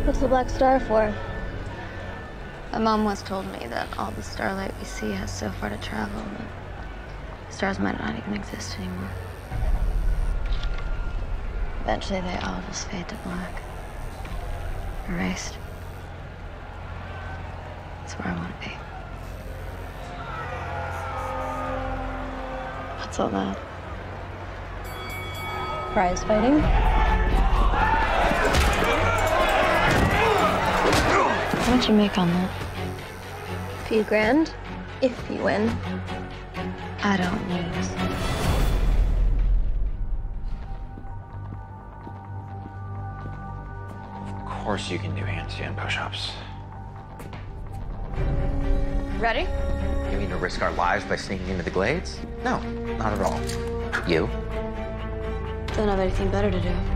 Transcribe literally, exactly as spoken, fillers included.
What's the black star for? My mom once told me that all the starlight we see has so far to travel that stars might not even exist anymore. Eventually, they all just fade to black. Erased. That's where I want to be. What's all that? Prize fighting? How much you make on that? A few grand, if you win. I don't lose. Of course you can do handstand push-ups. Ready? You mean to risk our lives by sneaking into the glades? No, not at all. You? Don't have anything better to do.